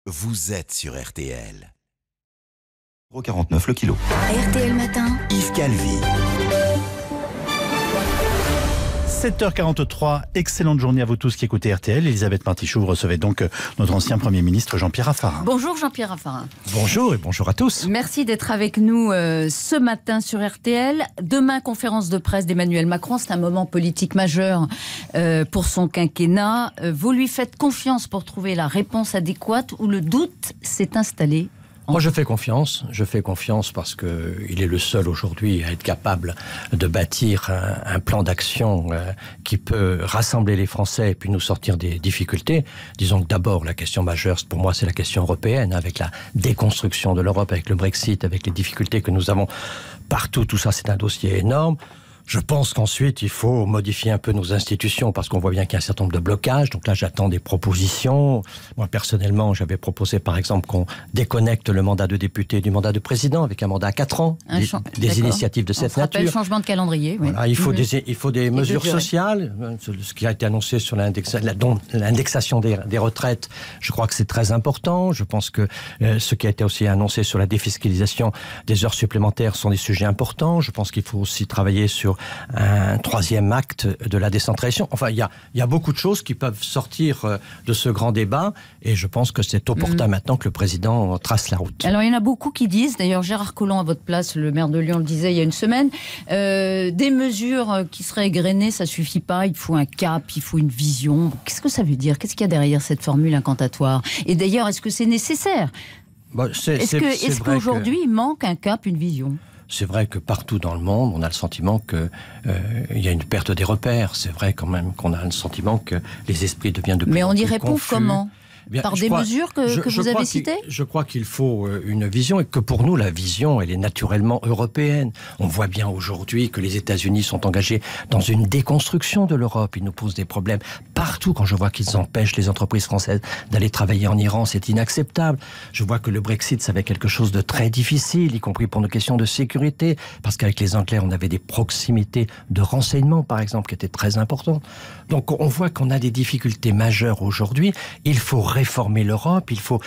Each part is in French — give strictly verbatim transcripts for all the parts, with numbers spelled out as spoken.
Vous êtes sur R T L. zéro virgule quarante-neuf le kilo. R T L Matin. Yves Calvi. sept heures quarante-trois, excellente journée à vous tous qui écoutez R T L. Elisabeth Martichoux, vous recevez donc notre ancien Premier ministre Jean-Pierre Raffarin. Bonjour Jean-Pierre Raffarin. Bonjour et bonjour à tous. Merci d'être avec nous euh, ce matin sur R T L. Demain, conférence de presse d'Emmanuel Macron. C'est un moment politique majeur euh, pour son quinquennat. Euh, vous lui faites confiance pour trouver la réponse adéquate ou le doute s'est installé? Moi, je fais confiance. Je fais confiance parce qu'il est le seul aujourd'hui à être capable de bâtir un, un plan d'action euh, qui peut rassembler les Français et puis nous sortir des difficultés. Disons que d'abord, la question majeure, pour moi, c'est la question européenne, avec la déconstruction de l'Europe, avec le Brexit, avec les difficultés que nous avons partout. Tout ça, c'est un dossier énorme. Je pense qu'ensuite, il faut modifier un peu nos institutions parce qu'on voit bien qu'il y a un certain nombre de blocages. Donc là, j'attends des propositions. Moi, personnellement, j'avais proposé, par exemple, qu'on déconnecte le mandat de député du mandat de président avec un mandat à quatre ans. Un des, des initiatives de cette nature. Changement de calendrier. Oui. Voilà, il faut mmh. des, il faut des mesures de sociales. Ce qui a été annoncé sur l'indexation des, des retraites, je crois que c'est très important. Je pense que euh, ce qui a été aussi annoncé sur la défiscalisation des heures supplémentaires sont des sujets importants. Je pense qu'il faut aussi travailler sur un troisième acte de la décentralisation. Enfin, il y a, il y a beaucoup de choses qui peuvent sortir de ce grand débat et je pense que c'est opportun mmh. maintenant que le président trace la route. Alors, il y en a beaucoup qui disent, d'ailleurs Gérard Collomb à votre place, le maire de Lyon le disait il y a une semaine, euh, des mesures qui seraient égrenées, ça suffit pas, il faut un cap, il faut une vision. Qu'est-ce que ça veut dire? Qu'est-ce qu'il y a derrière cette formule incantatoire? Et d'ailleurs, est-ce que c'est nécessaire? bah, c'est, Est-ce, que, est-ce qu'aujourd'hui, que... il manque un cap, une vision? C'est vrai que partout dans le monde, on a le sentiment qu'il euh, y a une perte des repères. C'est vrai quand même qu'on a le sentiment que les esprits deviennent de plus Mais en on plus y répond confus. Comment? Bien, Par des crois, mesures que, je, que je vous avez citées? Je crois qu'il faut une vision et que pour nous, la vision, elle est naturellement européenne. On voit bien aujourd'hui que les États-Unis sont engagés dans une déconstruction de l'Europe. Ils nous posent des problèmes partout. Quand je vois qu'ils empêchent les entreprises françaises d'aller travailler en Iran, c'est inacceptable. Je vois que le Brexit, ça va être quelque chose de très difficile, y compris pour nos questions de sécurité, parce qu'avec les Anglais, on avait des proximités de renseignement, par exemple, qui étaient très importantes. Donc on voit qu'on a des difficultés majeures aujourd'hui. Il faut réformer l'Europe, il faut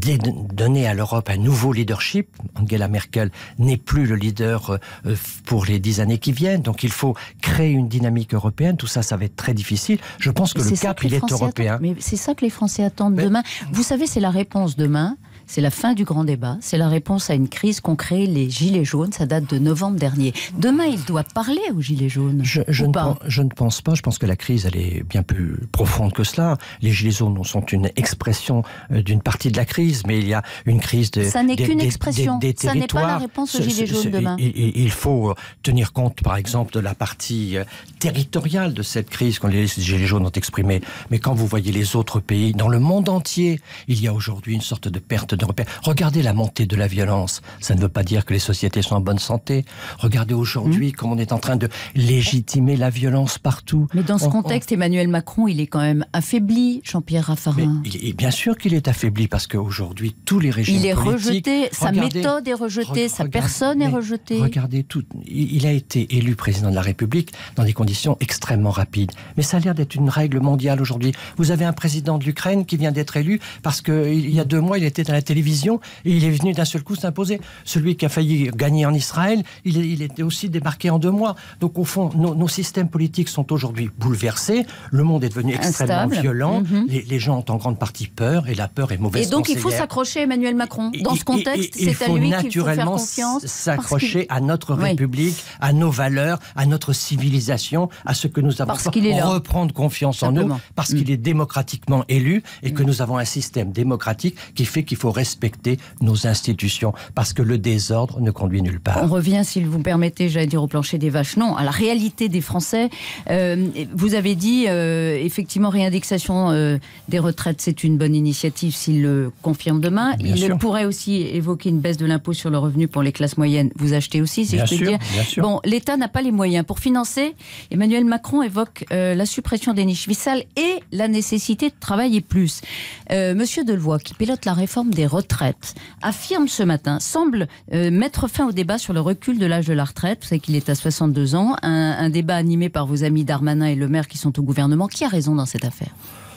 donner à l'Europe un nouveau leadership. Angela Merkel n'est plus le leader pour les dix années qui viennent, donc il faut créer une dynamique européenne. Tout ça, ça va être très difficile. Je pense que le cap, il est européen. Mais c'est ça que les Français attendent mais... demain. Vous savez, c'est la réponse demain. C'est la fin du grand débat. C'est la réponse à une crise qu'ont créée les Gilets jaunes. Ça date de novembre dernier. Demain, il doit parler aux Gilets jaunes. Je, je, ne, pense, je ne pense pas. Je pense que la crise, elle est bien plus profonde que cela. Les Gilets jaunes sont une expression d'une partie de la crise, mais il y a une crise de, ça n'est des, qu'une des, expression. Des, des ça n'est pas la réponse aux Gilets jaunes demain. Il, il faut tenir compte, par exemple, de la partie territoriale de cette crise que les Gilets jaunes ont exprimée. Mais quand vous voyez les autres pays, dans le monde entier, il y a aujourd'hui une sorte de perte de repères. Regardez la montée de la violence. Ça ne veut pas dire que les sociétés sont en bonne santé. Regardez aujourd'hui mmh. comment on est en train de légitimer la violence partout. Mais dans ce on, contexte, on... Emmanuel Macron, il est quand même affaibli, Jean-Pierre Raffarin. Mais il est, bien sûr qu'il est affaibli parce qu'aujourd'hui, tous les régimes il est politiques... rejeté, sa méthode est rejetée, sa personne est rejetée. Regardez tout. Il a été élu président de la République dans des conditions extrêmement rapides. Mais ça a l'air d'être une règle mondiale aujourd'hui. Vous avez un président de l'Ukraine qui vient d'être élu parce qu'il y a deux mois, il était à la télévision et il est venu d'un seul coup s'imposer. Celui qui a failli gagner en Israël, il, il était aussi débarqué en deux mois. Donc au fond, nos, nos systèmes politiques sont aujourd'hui bouleversés. Le monde est devenu extrêmement Instable. violent. Mm-hmm. les, les gens ont en grande partie peur et la peur est mauvaise. Et donc conseillère. Il faut s'accrocher à Emmanuel Macron. Dans ce contexte, et, et, c'est à lui qu'il faut faire naturellement confiance. S'accrocher à notre République, oui. à nos valeurs, à notre civilisation, à ce que nous avons. Parce qu'il est là. Reprendre confiance Simplement. en nous, parce mm. qu'il est démocratiquement élu et mm. que nous avons un système démocratique qui fait qu'il faut respecter nos institutions, parce que le désordre ne conduit nulle part. On revient, si vous me permettez, j'allais dire au plancher des vaches, non, à la réalité des Français. Euh, vous avez dit, euh, effectivement, réindexation euh, des retraites, c'est une bonne initiative s'il le confirme demain. Bien Il sûr. pourrait aussi évoquer une baisse de l'impôt sur le revenu pour les classes moyennes. Vous achetez aussi, si bien je peux sûr, dire. Bien sûr. Bon, l'État n'a pas les moyens. Pour financer, Emmanuel Macron évoque euh, la suppression des niches fiscales et la nécessité de travailler plus. Euh, Monsieur Delevoye, qui pilote la réforme des retraites, affirme ce matin, semble euh, mettre fin au débat sur le recul de l'âge de la retraite. Vous savez qu'il est à soixante-deux ans. Un, un débat animé par vos amis Darmanin et Le Maire qui sont au gouvernement. Qui a raison dans cette affaire ?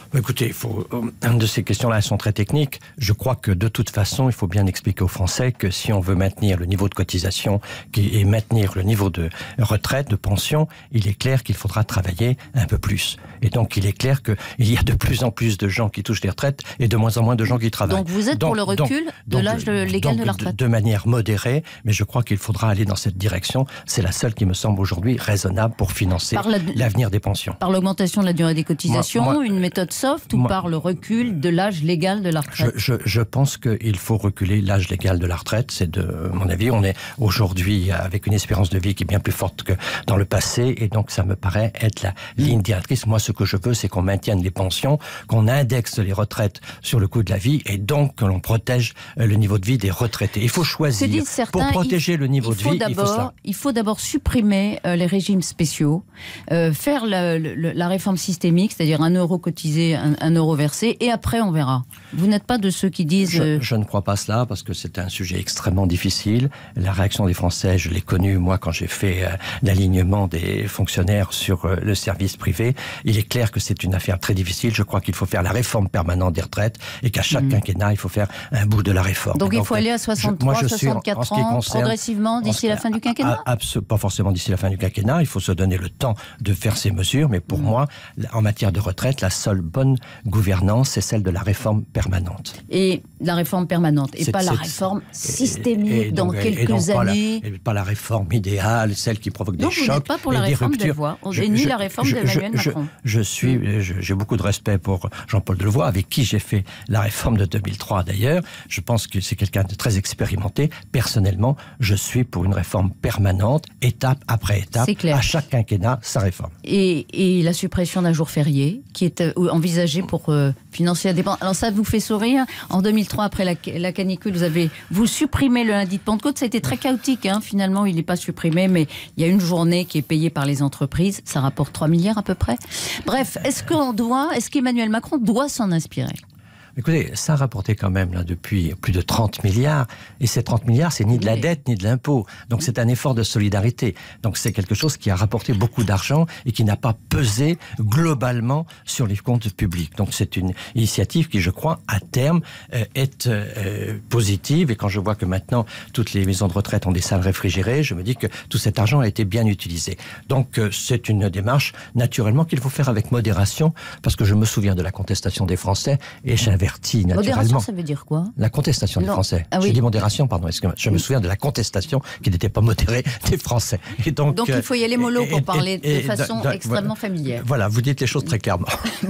Écoutez, il faut, une de ces questions-là, elles sont très techniques. Je crois que de toute façon, il faut bien expliquer aux Français que si on veut maintenir le niveau de cotisation et maintenir le niveau de retraite, de pension, il est clair qu'il faudra travailler un peu plus. Et donc, il est clair qu'il y a de plus en plus de gens qui touchent les retraites et de moins en moins de gens qui travaillent. Donc, vous êtes donc, pour le recul donc, de l'âge légal donc, de la retraite? De, de manière modérée, mais je crois qu'il faudra aller dans cette direction. C'est la seule qui me semble aujourd'hui raisonnable pour financer la, l'avenir des pensions. Par l'augmentation de la durée des cotisations, moi, moi, une méthode soft ou moi, par le recul de l'âge légal de la retraite? Je, je, je pense qu'il faut reculer l'âge légal de la retraite. C'est de mon avis. On est aujourd'hui avec une espérance de vie qui est bien plus forte que dans le passé, et donc ça me paraît être la ligne directrice. Moi, ce que je veux, c'est qu'on maintienne les pensions, qu'on indexe les retraites sur le coût de la vie, et donc que l'on protège le niveau de vie des retraités. Il faut choisir. Certains, pour protéger il, le niveau de vie, il faut cela. Il faut d'abord supprimer euh, les régimes spéciaux, euh, faire la, la, la réforme systémique, c'est-à-dire un euro cotisé, un, un euro versé, et après on verra. Vous n'êtes pas de ceux qui disent... Je, je ne crois pas cela, parce que c'est un sujet extrêmement difficile. La réaction des Français, je l'ai connue, moi, quand j'ai fait euh, l'alignement des fonctionnaires sur euh, le service privé. Il est clair que c'est une affaire très difficile. Je crois qu'il faut faire la réforme permanente des retraites, et qu'à chaque mmh. quinquennat, il faut faire un bout de la réforme. Donc, donc il faut aller à soixante-trois, soixante-quatre ans, concerne, progressivement, d'ici la fin du quinquennat? à, à, Pas forcément d'ici la fin du quinquennat. Il faut se donner le temps de faire ces mesures. Mais pour mmh. moi, en matière de retraite, la seule bonne gouvernance, c'est celle de la réforme permanente. Et la réforme permanente, et c'est, pas la réforme systémique et, et donc, dans quelques et donc années. Pas la, pas la réforme idéale, celle qui provoque donc des chocs. Donc vous n'êtes pas pour la réforme Delevoye, et ni la réforme d'Emmanuel Macron. Je, je suis, mmh. je, j'ai beaucoup de respect pour Jean-Paul Delevoye, avec qui j'ai fait la réforme de deux mille trois d'ailleurs. Je pense que c'est quelqu'un de très expérimenté. Personnellement, je suis pour une réforme permanente, étape après étape, à chaque quinquennat, sa réforme. Et, et la suppression d'un jour férié, qui est envisagée pour euh, financer la dépense. Alors ça vous fait sourire. En deux mille trois, après la, la canicule, vous avez vous supprimez le lundi de Pentecôte. Ça a été très chaotique, hein. Finalement, il n'est pas supprimé, mais il y a une journée qui est payée par les entreprises. Ça rapporte trois milliards à peu près. Bref, est-ce qu'on doit, est-ce qu'Emmanuel Macron doit s'en inspirer? Écoutez, ça a rapporté quand même là, depuis plus de trente milliards, et ces trente milliards, c'est ni de la dette, ni de l'impôt. Donc c'est un effort de solidarité. Donc c'est quelque chose qui a rapporté beaucoup d'argent et qui n'a pas pesé globalement sur les comptes publics. Donc c'est une initiative qui, je crois, à terme, euh, est euh, positive. Et quand je vois que maintenant, toutes les maisons de retraite ont des salles réfrigérées, je me dis que tout cet argent a été bien utilisé. Donc euh, c'est une démarche, naturellement, qu'il faut faire avec modération, parce que je me souviens de la contestation des Français, et j'avais modération, ça veut dire quoi? La contestation non. des Français. Ah, oui. J'ai dit modération, pardon. Excusez-moi. Je oui. me souviens de la contestation qui n'était pas modérée des Français. Et donc, donc euh, il faut y aller mollo pour et, parler et, et, de façon de, de, extrêmement familière. Voilà, vous dites les choses très clairement.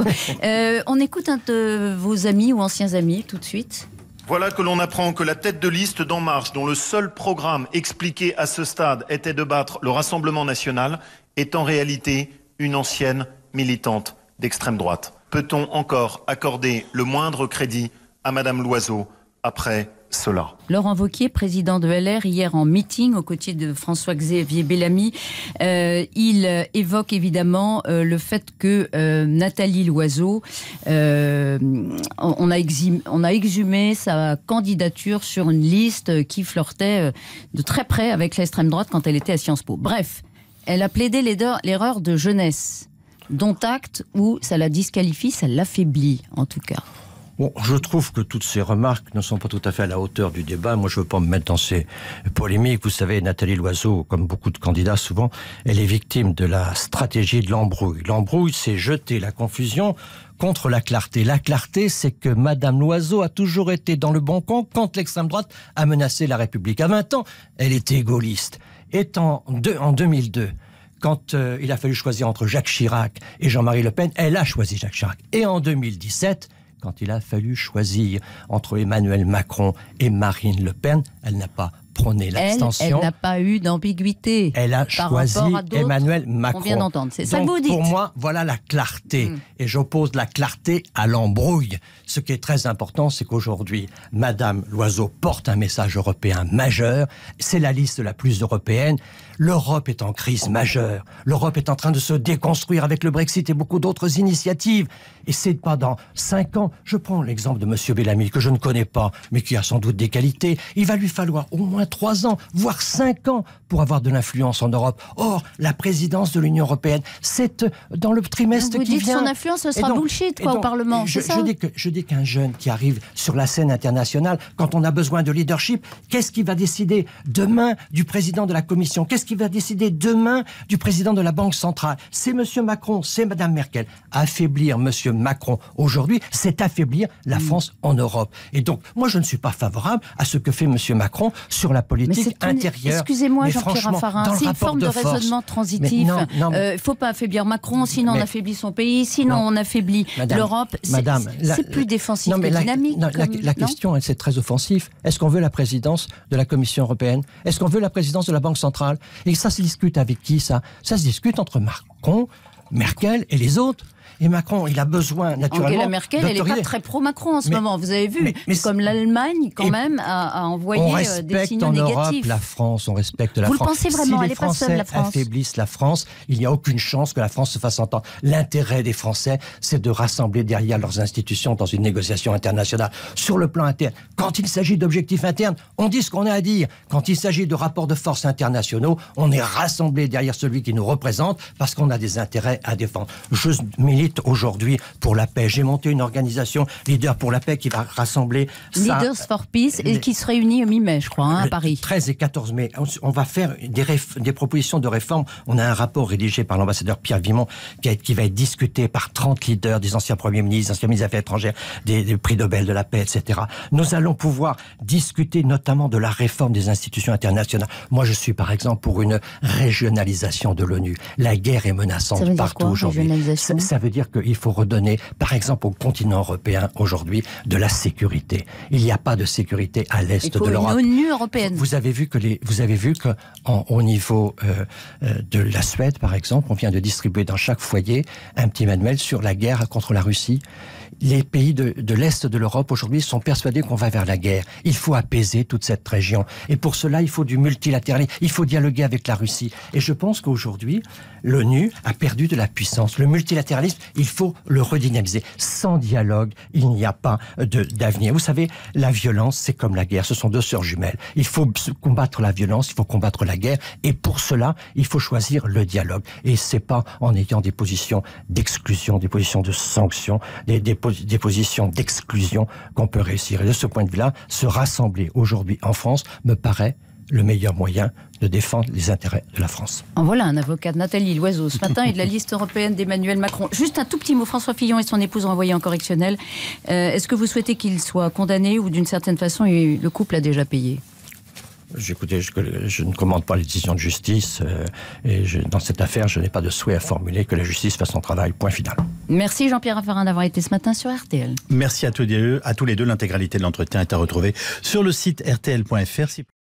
euh, on écoute un de vos amis ou anciens amis tout de suite. Voilà que l'on apprend que la tête de liste d'En Marche, dont le seul programme expliqué à ce stade était de battre le Rassemblement national, est en réalité une ancienne militante d'extrême droite. Peut-on encore accorder le moindre crédit à Madame Loiseau après cela? Laurent Wauquiez, président de L R, hier en meeting aux côtés de François-Xavier Bellamy, euh, il euh, évoque évidemment euh, le fait que euh, Nathalie Loiseau, euh, on, a exhumé, on a exhumé sa candidature sur une liste qui flirtait euh, de très près avec l'extrême droite quand elle était à Sciences Po. Bref, elle a plaidé l'erreur de jeunesse, dont acte où ça la disqualifie, ça l'affaiblit en tout cas. Bon, je trouve que toutes ces remarques ne sont pas tout à fait à la hauteur du débat. Moi, je ne veux pas me mettre dans ces polémiques. Vous savez, Nathalie Loiseau, comme beaucoup de candidats souvent, elle est victime de la stratégie de l'embrouille. L'embrouille, c'est jeter la confusion contre la clarté. La clarté, c'est que Madame Loiseau a toujours été dans le bon camp quand l'extrême droite a menacé la République. À vingt ans, elle était gaulliste. Et en, deux, en deux mille deux, quand euh, il a fallu choisir entre Jacques Chirac et Jean-Marie Le Pen, elle a choisi Jacques Chirac. Et en deux mille dix-sept, quand il a fallu choisir entre Emmanuel Macron et Marine Le Pen, elle n'a pas prôné l'abstention. Elle, elle n'a pas eu d'ambiguïté. Elle a choisi Emmanuel Macron. On vient d'entendre. C'est ça que vous dites. Pour moi, voilà la clarté. Mmh. Et j'oppose la clarté à l'embrouille. Ce qui est très important, c'est qu'aujourd'hui, Madame Loiseau porte un message européen majeur. C'est la liste la plus européenne. L'Europe est en crise majeure. L'Europe est en train de se déconstruire avec le Brexit et beaucoup d'autres initiatives. Et c'est pas dans cinq ans. Je prends l'exemple de M. Bellamy, que je ne connais pas, mais qui a sans doute des qualités. Il va lui falloir au moins trois ans, voire cinq ans, pour avoir de l'influence en Europe. Or, la présidence de l'Union européenne, c'est dans le trimestre vous qui dites vient. Son influence, ce sera donc, bullshit, quoi, donc, au Parlement, je, c'est ça? je dis que je dis qu'un jeune qui arrive sur la scène internationale, quand on a besoin de leadership, qu'est-ce qui va décider demain du président de la Commission? Qu'est-ce qui va décider demain du président de la Banque centrale? C'est M. Macron, c'est Mme Merkel. Affaiblir M. Macron aujourd'hui, c'est affaiblir la France en Europe. Et donc, moi, je ne suis pas favorable à ce que fait M. Macron sur la politique une... intérieure. Excusez-moi, mais Jean-Pierre Raffarin, c'est une forme de, de raisonnement transitif. Il ne mais... euh, faut pas affaiblir Macron, sinon mais... on affaiblit son pays, sinon non. on affaiblit l'Europe. C'est plus défensif non, mais que la, dynamique. Non, comme... la, la question, c'est très offensif. Est-ce qu'on veut la présidence de la Commission européenne? Est-ce qu'on veut la présidence de la Banque centrale? Et ça se discute avec qui, ça? Ça se discute entre Macron, Merkel et les autres. Et Macron, il a besoin, naturellement... Angela Merkel, elle n'est pas très pro-Macron en ce mais, moment, vous avez vu. Mais, mais comme l'Allemagne, quand même, a, a envoyé des signaux négatifs. On respecte la France, on respecte la vous France. Vous le pensez vraiment? Si elle les n'est pas seule, la France. affaiblissent la France, il n'y a aucune chance que la France se fasse entendre. L'intérêt des Français, c'est de rassembler derrière leurs institutions dans une négociation internationale. Sur le plan interne, quand il s'agit d'objectifs internes, on dit ce qu'on a à dire. Quand il s'agit de rapports de force internationaux, on est rassemblé derrière celui qui nous représente parce qu'on a des intérêts à défendre. Je milite aujourd'hui pour la paix. J'ai monté une organisation, Leaders pour la paix, qui va rassembler... Leaders ça, for Peace, et qui se réunit au mi-mai, je crois, hein, à Paris. treize et quatorze mai. On, on va faire des, réf, des propositions de réforme. On a un rapport rédigé par l'ambassadeur Pierre Vimont qui, a, qui va être discuté par trente leaders, des anciens premiers ministres, des anciens ministres des Affaires étrangères, des, des prix Nobel de la paix, et cetera. Nous allons pouvoir discuter notamment de la réforme des institutions internationales. Moi, je suis par exemple pour une régionalisation de l'ONU. La guerre est menaçante partout aujourd'hui. Ça, ça veut dire qu'il faut redonner par exemple au continent européen aujourd'hui de la sécurité. Il n'y a pas de sécurité à l'est de l'Europe. Une ONU européenne. Vous avez vu que les, vous avez vu que en, au niveau euh, euh, de la Suède par exemple, on vient de distribuer dans chaque foyer un petit manuel sur la guerre contre la Russie. Les pays de, de l'Est de l'Europe aujourd'hui sont persuadés qu'on va vers la guerre. Il faut apaiser toute cette région. Et pour cela, il faut du multilatéralisme. Il faut dialoguer avec la Russie. Et je pense qu'aujourd'hui, l'ONU a perdu de la puissance. Le multilatéralisme, il faut le redynamiser. Sans dialogue, il n'y a pas d'avenir. Vous savez, la violence, c'est comme la guerre. Ce sont deux sœurs jumelles. Il faut combattre la violence, il faut combattre la guerre. Et pour cela, il faut choisir le dialogue. Et c'est pas en ayant des positions d'exclusion, des positions de sanction, des, des des positions d'exclusion qu'on peut réussir. Et de ce point de vue-là, se rassembler aujourd'hui en France me paraît le meilleur moyen de défendre les intérêts de la France. En voilà un avocat de Nathalie Loiseau ce matin et de la liste européenne d'Emmanuel Macron. Juste un tout petit mot, François Fillon et son épouse envoyés en correctionnel. Euh, Est-ce que vous souhaitez qu'il soit condamné ou d'une certaine façon le couple a déjà payé ? Écoutez, je, je ne commande pas les décisions de justice euh, et je, dans cette affaire, je n'ai pas de souhait à formuler que la justice fasse son travail, point final. Merci Jean-Pierre Raffarin d'avoir été ce matin sur R T L. Merci à tous les deux. À tous les deux. L'intégralité de l'entretien est à retrouver sur le site R T L point F R.